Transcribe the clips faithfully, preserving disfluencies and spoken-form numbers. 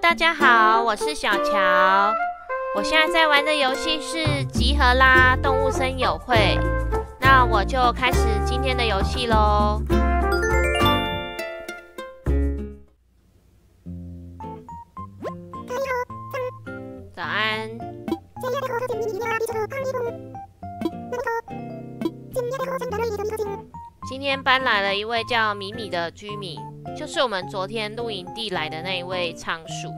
大家好，我是小乔。我现在在玩的游戏是集合啦动物森友会，那我就开始今天的游戏喽。早安。今天搬来了一位叫米米的居民，就是我们昨天露营地来的那一位仓鼠。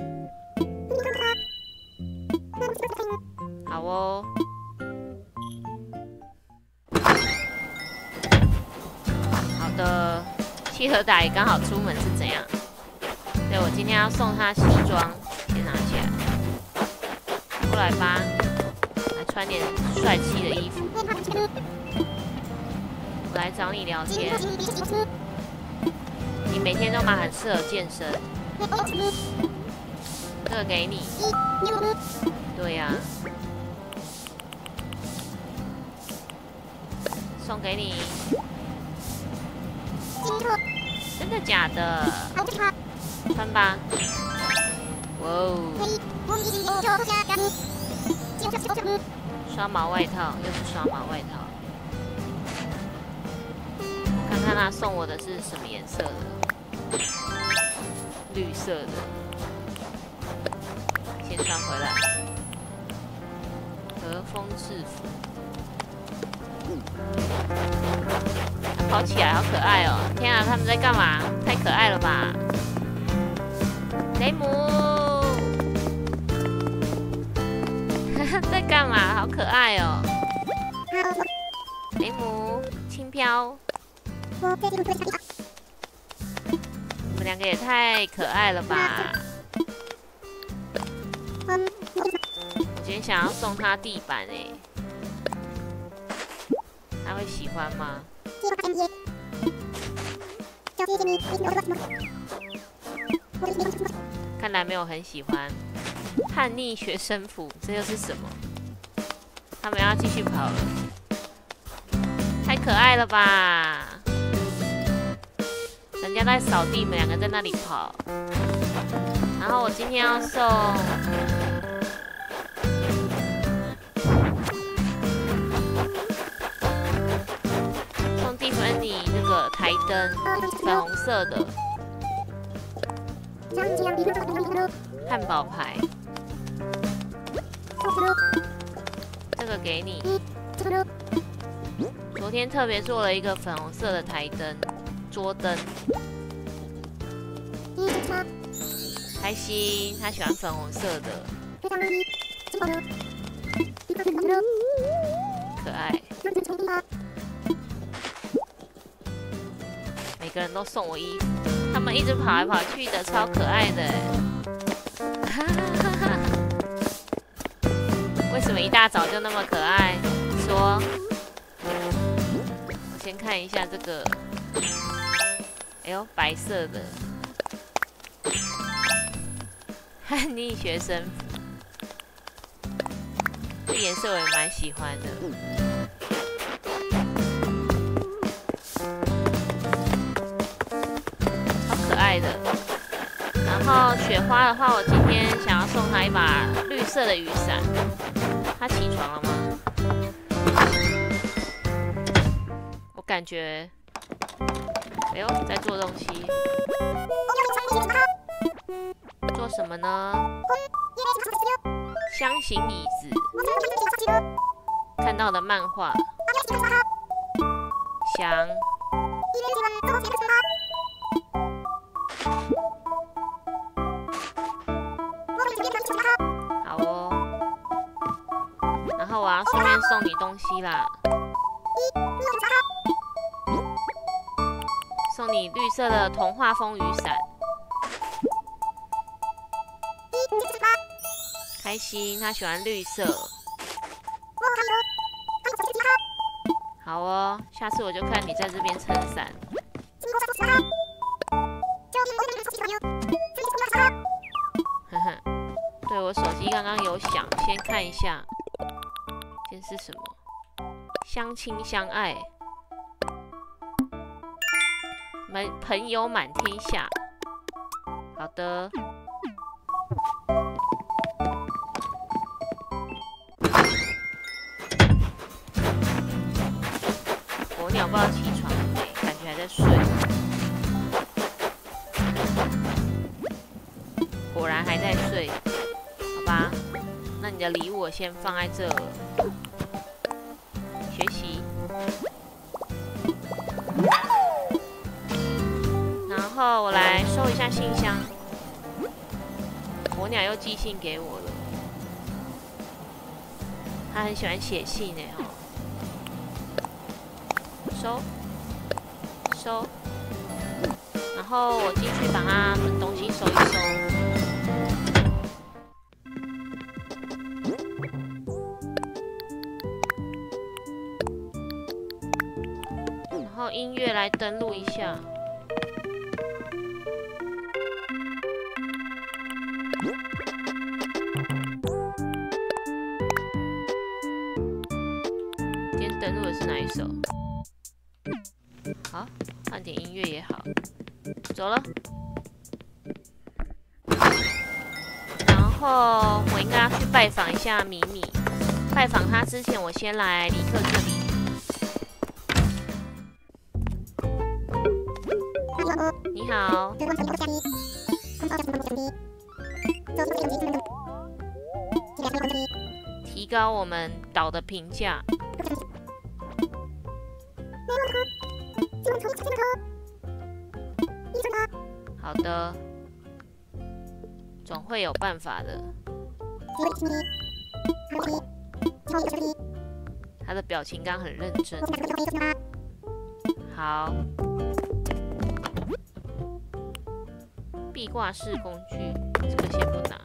好哦。好的，契合打也刚好出门是怎样？对，我今天要送他西装，先拿起来。过来吧，来穿点帅气的衣服。我来找你聊天。你每天都蛮很适合健身。这个给你。对呀、啊。送给你。真的假的？穿吧。哇哦！刷毛外套，又是刷毛外套。看看他送我的是什么颜色的？绿色的。先穿回来。和风制服。跑起来好可爱哦！天啊，他们在干嘛？太可爱了吧！雷姆，在干嘛？好可爱哦！雷姆，轻飘。你们两个也太可爱了吧！我今天想要送他地板哎，他会喜欢吗？看来没有很喜欢。叛逆学生服，这又是什么？他们要继续跑了，太可爱了吧！人家在扫地，你们两个在那里跑。然后我今天要送送蒂芬妮这个台灯，粉红色的汉堡牌，这个给你。昨天特别做了一个粉红色的台灯。桌灯，开心，他喜欢粉红色的，可爱。每个人都送我衣服，他们一直跑来跑去的，超可爱的。为什么一大早就那么可爱？说，我先看一下这个。哎呦，白色的叛逆学生服，这颜色我也蛮喜欢的。好可爱的。然后雪花的话，我今天想要送她一把绿色的雨伞。她起床了吗？我感觉。哎呦，在做东西。做什么呢？箱型椅子。看到的漫画。翔。好哦。然后我要顺便送你东西啦。送你绿色的童话风雨伞，开心，他喜欢绿色。好哦，下次我就看你在这边撑伞。呵呵，对我手机刚刚有响，先看一下，先是什么？相亲相爱。们朋友满天下。好的， 不知道起床了没，感觉还在睡。果然还在睡，好吧？那你的礼物我先放在这了。学习。然后我来收一下信箱。火鸟又寄信给我了，他很喜欢写信呢哦。收，收。然后我进去把他们东西收一收。然后音乐来登录一下。今天登录的是哪一首？好，换点音乐也好。走了。然后我应该要去拜访一下米米。拜访他之前，我先来李克这里。你好。提高我们岛的评价。好的，总会有办法的。他的表情刚很认真。好。壁挂式工具，这个先不拿。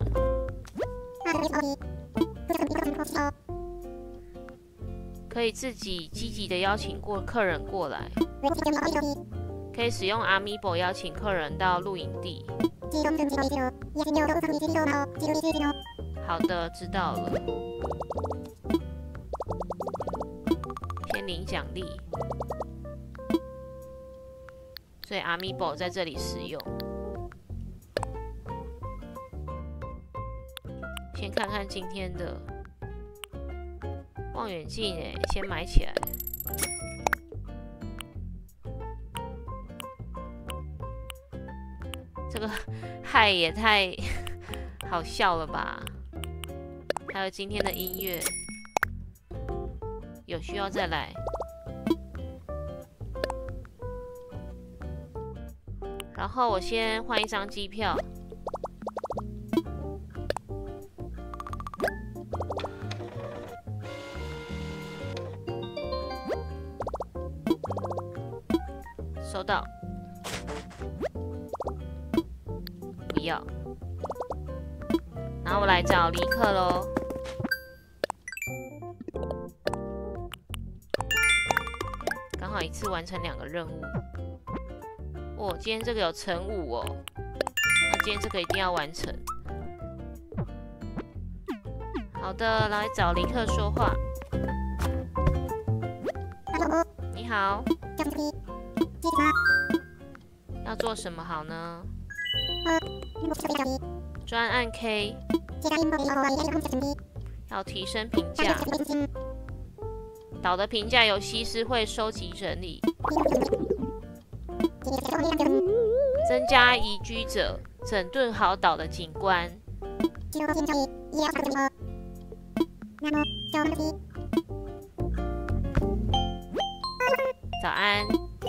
可以自己积极的邀请过客人过来。可以使用 Amiibo 邀请客人到露营地。好的，知道了。先领奖励，所以 Amiibo 在这里使用。先看看今天的望远镜，哎，先买起来。这个嗨也太好笑了吧！还有今天的音乐，有需要再来。然后我先换一张机票。收到。不要。然后我来找李克喽。刚好一次完成两个任务。哦，今天这个有乘五哦。那今天这个一定要完成。好的，来找李克说话。你好。要做什么好呢？专案 K 要提升评价，岛的评价由西施会收集整理，增加宜居者，整顿好岛的景观。早安。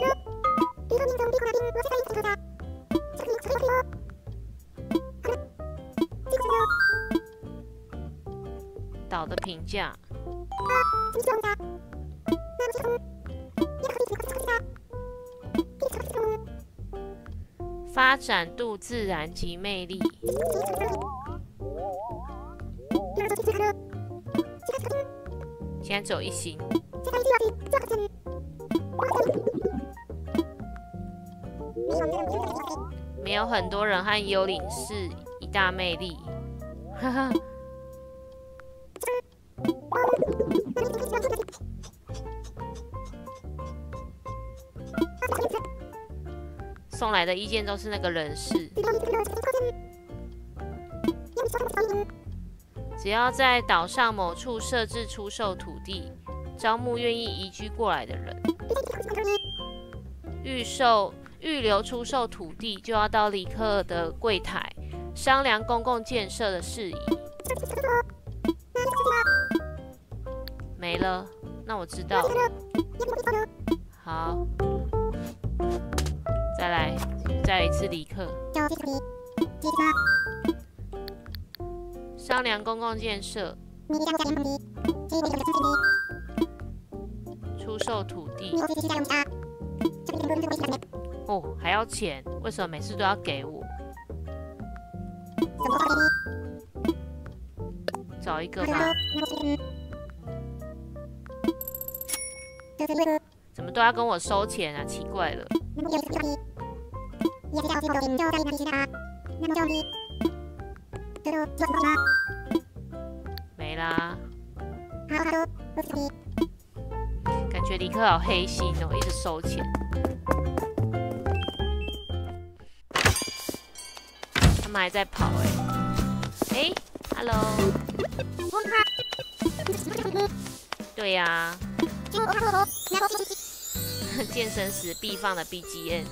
岛的评价。发展度自然及魅力。现在只有一星。没有很多人和幽灵是一大魅力。哈哈。送来的意见都是那个人事。只要在岛上某处设置出售土地，招募愿意移居过来的人。 预售、预留出售土地，就要到李克的柜台商量公共建设的事宜。没了，那我知道了。好，再来，再来一次李克。商量公共建设，出售土地。哦，还要钱？为什么每次都要给我？找一个吧。怎么都要跟我收钱啊？奇怪了。没啦。感觉李克好黑心哦，一直收钱。他们还在跑哎、欸。哎、欸、，Hello。对呀、啊。健身时必放的 B G M。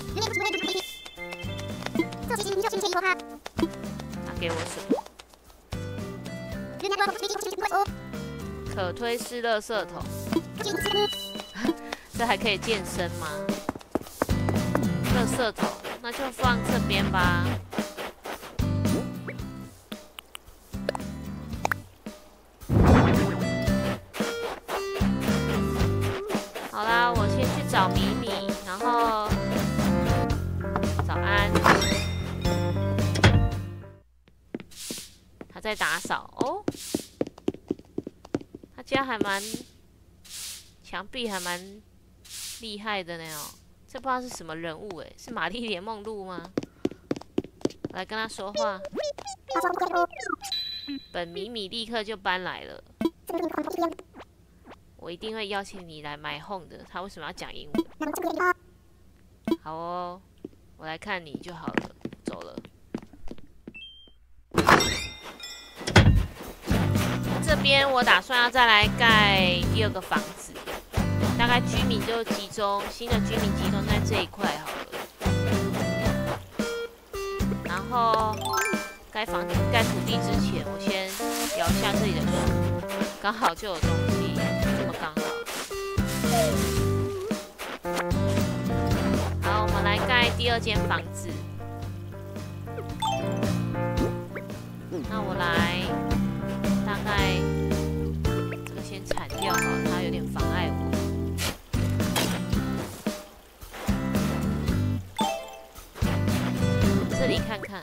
他给我什么？可推式垃圾桶。这还可以健身吗？垃圾桶，那就放这边吧。好啦，我先去找米米，然后早安。他在打扫哦，他家还蛮墙壁还蛮厉害的呢哦。这不知道是什么人物哎，是玛丽莲梦露吗？我来跟他说话。本米米立刻就搬来了。我一定会邀请你来买 home 的。他为什么要讲英文？好哦，我来看你就好了。走了。这边我打算要再来盖第二个房子，大概居民就集中，新的居民集中在这一块好了。然后盖房子、盖土地之前，我先聊一下这里的树，刚好就有东西。刚好，好，我们来盖第二间房子。那我来，大概这个先铲掉好了，它有点妨碍我。这里看看。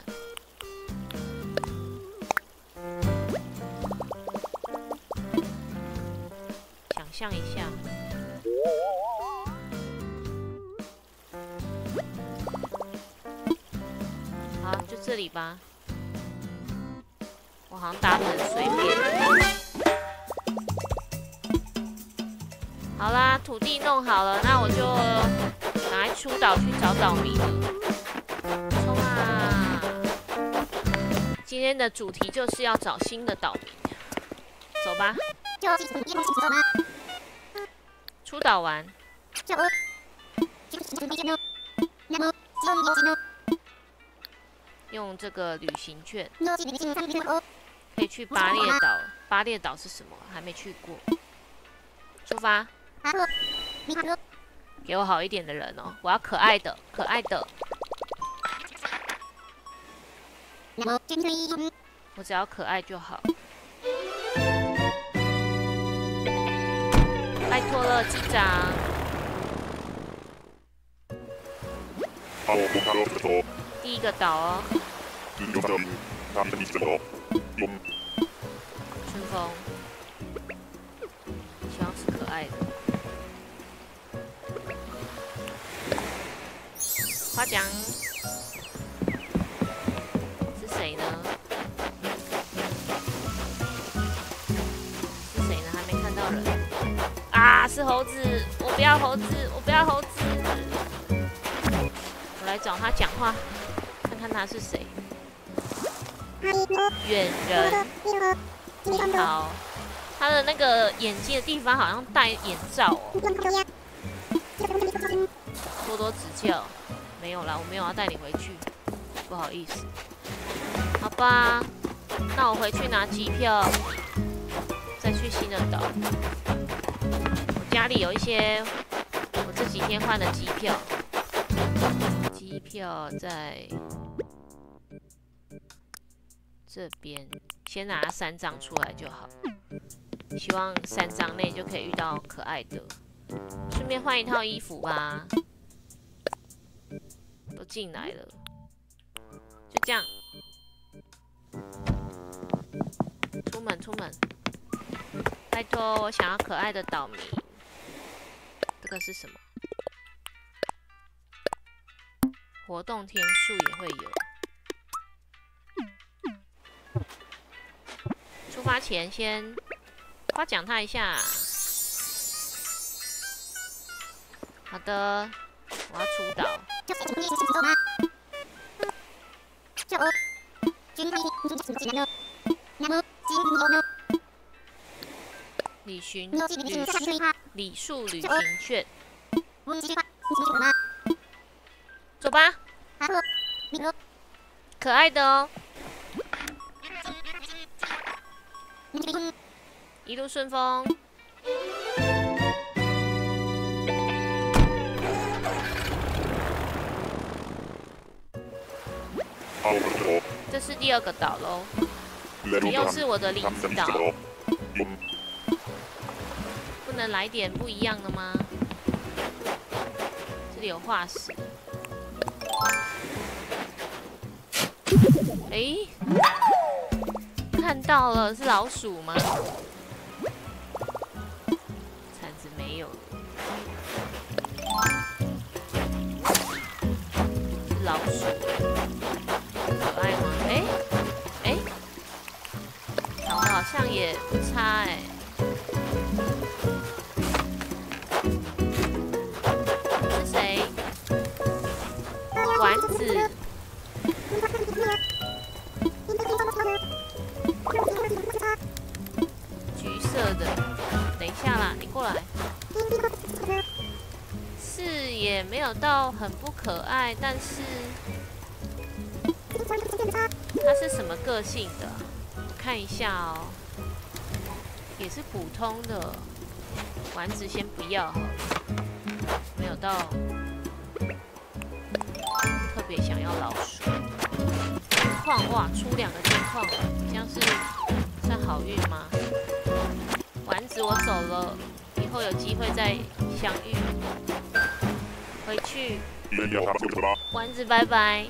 想一下，好，就这里吧。我好像搭的很随便。好啦，土地弄好了，那我就赶快出岛去找岛民了。冲啊！今天的主题就是要找新的岛民，走吧。出岛玩，用这个旅行券可以去巴列岛。巴列岛是什么？还没去过。出发！给我好一点的人哦，我要可爱的，可爱的。我只要可爱就好。拜托了，机长。第一个岛哦。春风，希望是可爱的。夸奖。是谁呢？是谁呢？还没看到人。啊，是猴子！我不要猴子，我不要猴子。我来找他讲话，看看他是谁。远人，你好。他的那个眼睛的地方好像戴眼罩哦。多多指教。没有啦，我没有要带你回去，不好意思。好吧，那我回去拿机票，再去新的岛。我家里有一些我这几天换的机票，机票在这边，先拿三张出来就好。希望三张内就可以遇到可爱的，顺便换一套衣服吧。都进来了，就这样。出门，出门！拜托，我想要可爱的岛民。这个是什么？活动天数也会有。出发前先夸奖他一下。好的，我要出岛。李寻礼数旅行券，走吧，可爱的哦，一路顺风。这是第二个岛喽，又是我的离子岛，不能来点不一样的吗？这里有化石，哎，看到了，是老鼠吗？铲子没有了，是老鼠。可爱吗？哎、欸、哎，长得好像也不差哎、欸。是谁？丸子。橘色的。等一下啦，你过来。是也没有到很不可爱，但是。他是什么个性的？我看一下哦，也是普通的。丸子先不要好了，没有到特别想要老鼠。金矿哇，出两个金矿，这样是算好运吗？丸子，我走了，以后有机会再相遇。回去，丸子，拜拜。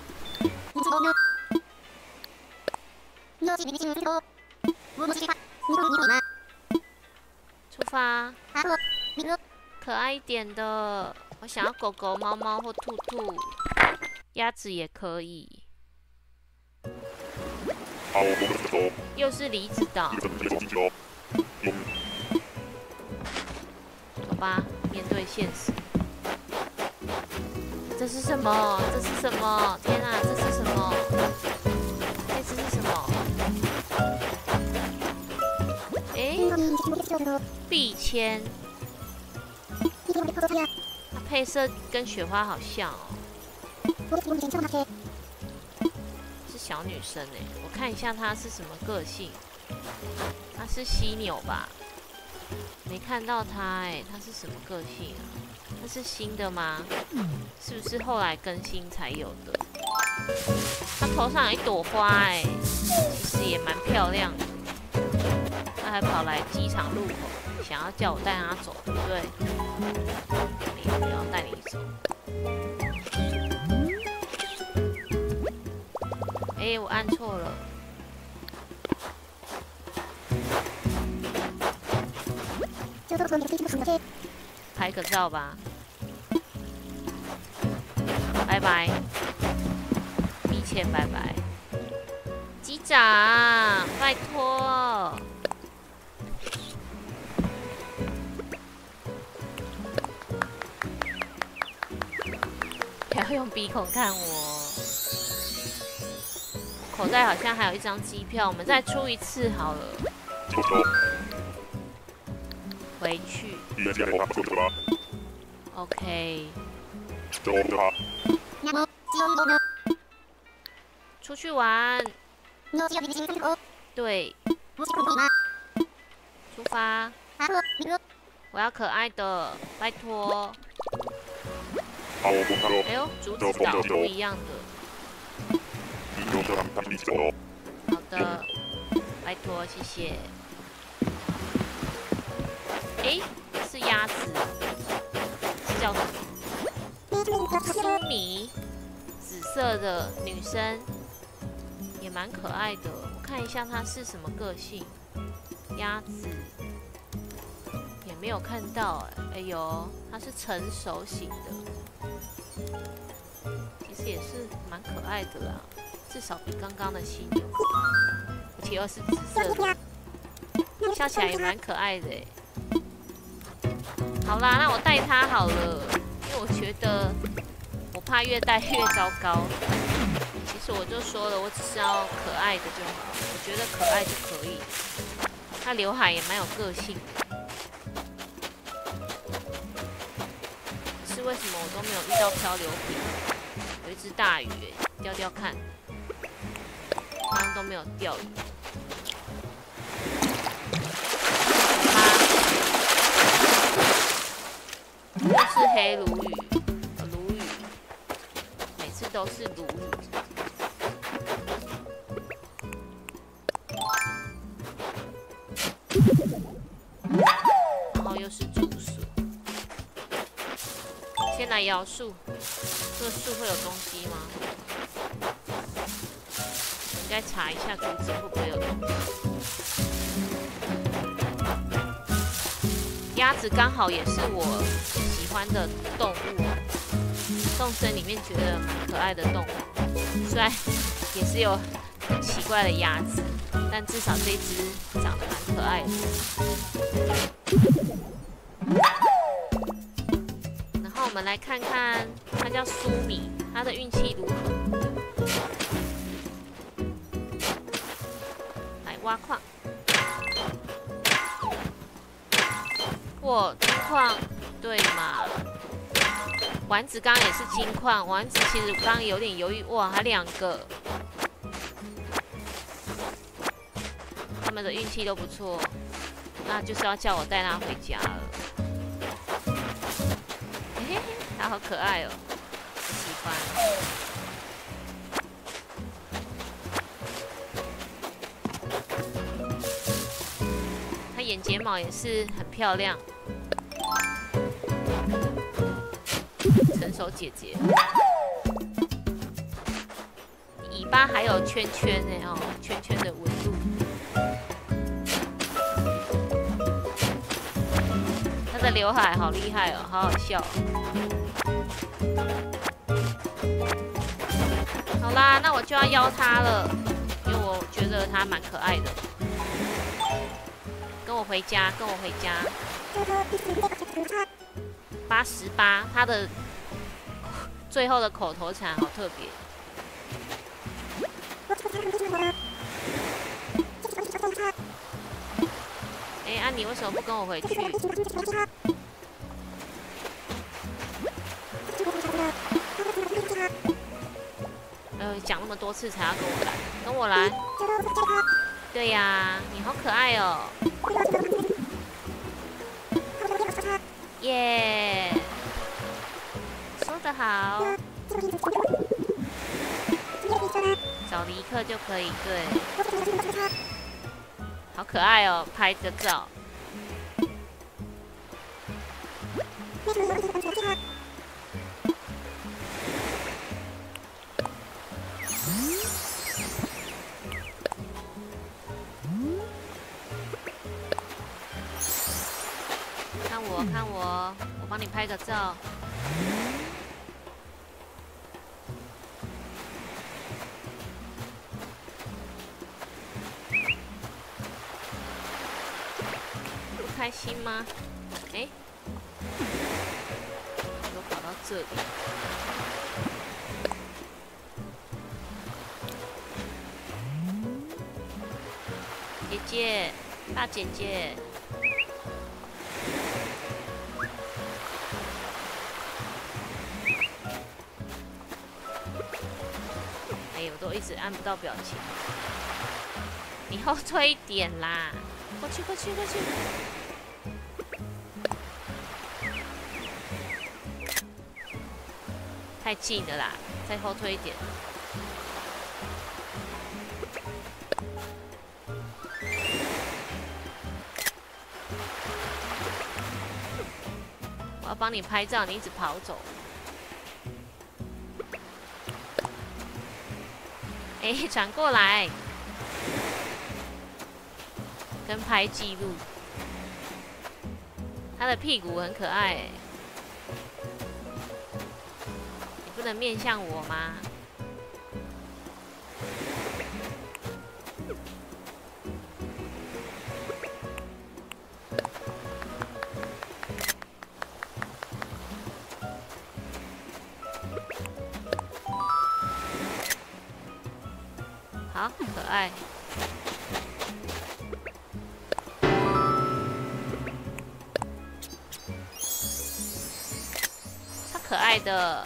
出发，可爱一点的。我想要狗狗、猫猫或兔兔，鸭子也可以。又是离子岛，好吧，面对现实。这是什么？这是什么？天啊，这是什么？哎，这是什么？哎，壁签，它配色跟雪花好像哦。是小女生哎，我看一下她是什么个性。她是犀牛吧？没看到她哎，她是什么个性啊？她是新的吗？是不是后来更新才有的？她头上有一朵花哎，其实也蛮漂亮的。她还跑来机场路口，想要叫我带她走，对不对？没有，不要带你走。哎、欸，我按错了。拍个照吧。拜拜。密切拜拜。机长，拜托。不要用鼻孔看我。口袋好像还有一张机票，我们再出一次好了。回去。OK。 出去玩。对。出发。我要可爱的，拜托。哎呦，竹子岛不一样的。好的，拜托，谢谢。哎，是鸭子，是叫什么？苏米，紫色的女生，也蛮可爱的。我看一下她是什么个性。鸭子也没有看到哎、欸，哎呦，她是成熟型的，其实也是蛮可爱的啦，至少比刚刚的犀牛，而且又是紫色的，笑起来也蛮可爱的哎、欸。好啦，那我带它好了，因为我觉得我怕越带越糟糕。其实我就说了，我只是要可爱的就好，我觉得可爱就可以。它刘海也蛮有个性的，可是为什么我都没有遇到漂流瓶？有一只大鱼哎，钓钓看，刚刚都没有钓鱼。又是黑鲈鱼，鲈鱼，每次都是鲈鱼。然后又是竹鼠。先来摇树，这个树会有东西吗？应该查一下竹子会不会有东西。鸭子刚好也是我喜欢的动物，动森里面觉得蛮可爱的动物。虽然也是有很奇怪的鸭子，但至少这一只长得蛮可爱的。然后我们来看看，它叫苏米，它的运气如何？来挖矿。哇，金矿，对嘛？丸子刚刚也是金矿，丸子其实刚刚有点犹豫，哇，还两个，他们的运气都不错，那就是要叫我带他回家了。嘿嘿，他好可爱哦，我喜欢。他眼睫毛也是很漂亮。成熟姐姐，尾巴还有圈圈呢哦，圈圈的纹路。它的刘海好厉害哦，好好笑。好啦，那我就要邀它了，因为我觉得它蛮可爱的。跟我回家，跟我回家。八十八，它的最后的口头禅好特别。哎、欸，啊，你为什么不跟我回去？呃，讲那么多次才要跟我来，跟我来。对呀、啊，你好可爱哦。耶、yeah ，说得好，找尼克就可以，对，好可爱哦，拍个照。看我，看我，我帮你拍个照。不开心吗？哎、欸，又跑到这里。姐姐，大姐姐。 一直按不到表情。你后退一点啦！过去，过去，过去。太近了啦，再后退一点。我要帮你拍照，你一直跑走。哎、欸，转过来，跟拍记录。他的屁股很可爱、欸，你不能面向我吗？好可爱。超可爱的。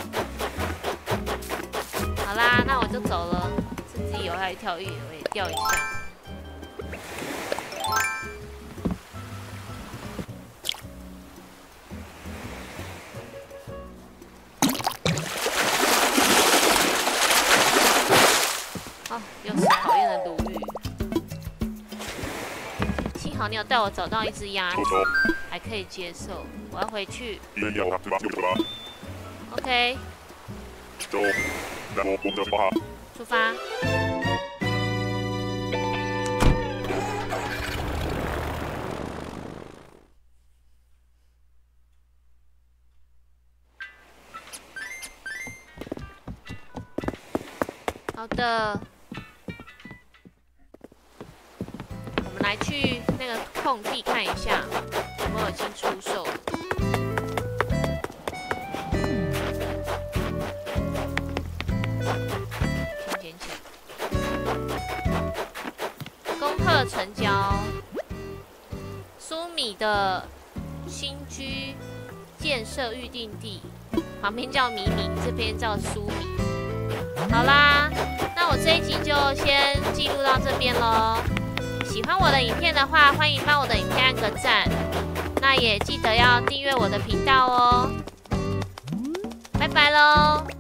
好啦，那我就走了。趁自己游还有一条鱼，我也钓一下。哦，又是讨厌的鲈鱼。幸好你有带我找到一只鸭子，还可以接受。我要回去。OK。出发。好的。我们来去那个空地看一下，有没有已经出售了。先捡起来。恭贺成交。苏米的新居建设预定地，旁边叫米米，这边叫苏米。好啦，那我这一集就先记录到这边咯。喜欢我的影片的话，欢迎帮我的影片按个赞，那也记得要订阅我的频道哦。拜拜喽。